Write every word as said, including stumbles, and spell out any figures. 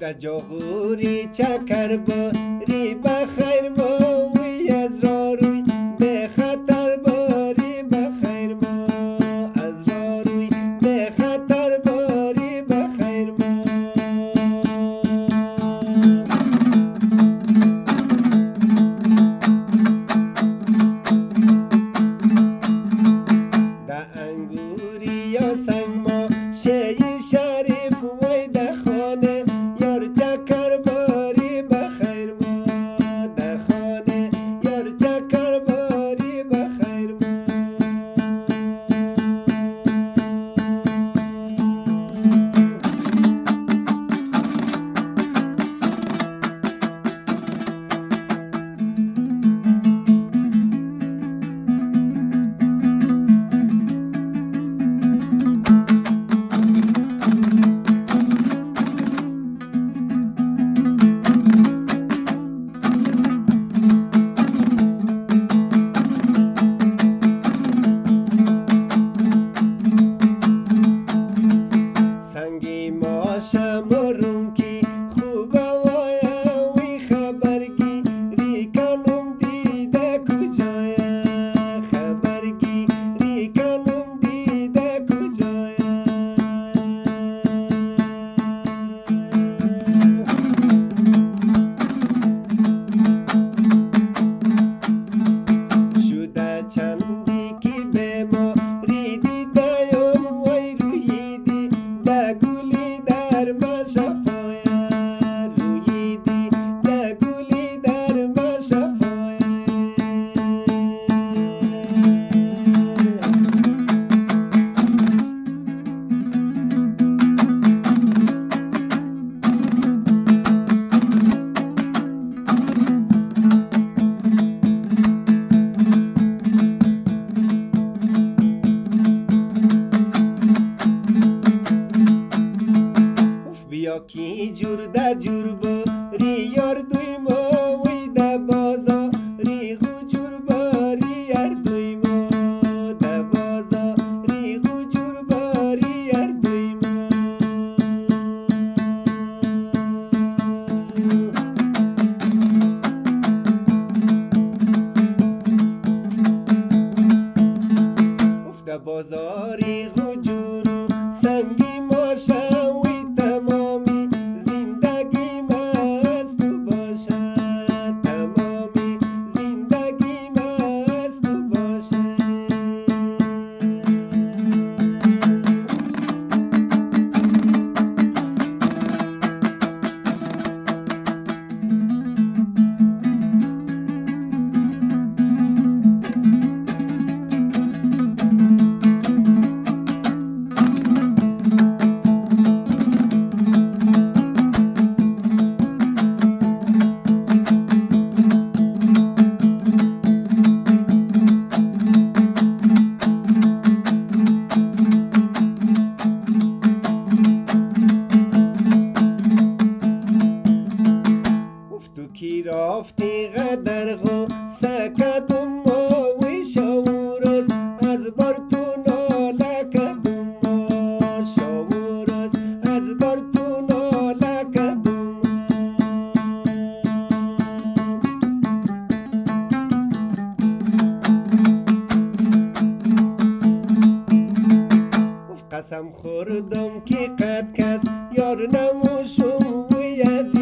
افته جاغوری چکر باری بخیر ما وی از را روی به خطر باری بخیر ما از را روی به خطر باری بخیر ما ده انگوری یا سنگ ما شی شریف وی ده خانه یار چکر باری بخیر ما ده خانه یار چکر باری بخیر ما سنگی ما شمرم کی خوب وایا وی خبرگی ریکنم دیده کجایا خبرگی ریکنم دیده کجایا شده چندی کی به ما ریدی دایم وی رویدی ده گلی در مشفایا رویدی ده گلی در مشفایا بیا کی جور ده جور باری یار دوی ما وی ده بازاری خو جور باری یار دوی ما ده بازاری خو جور باری یار دوی ما افته بازاری خو جور سنگی ما شوی تمامی زندگی مست باشد تمامی زندگی مست باشد تو کی رافتی قدرغو سکتم ما وی شاورز از بر تو نالکتم ما شاورز از بر تو نالکتم قسم خوردم که قد کس یار نموشم وی از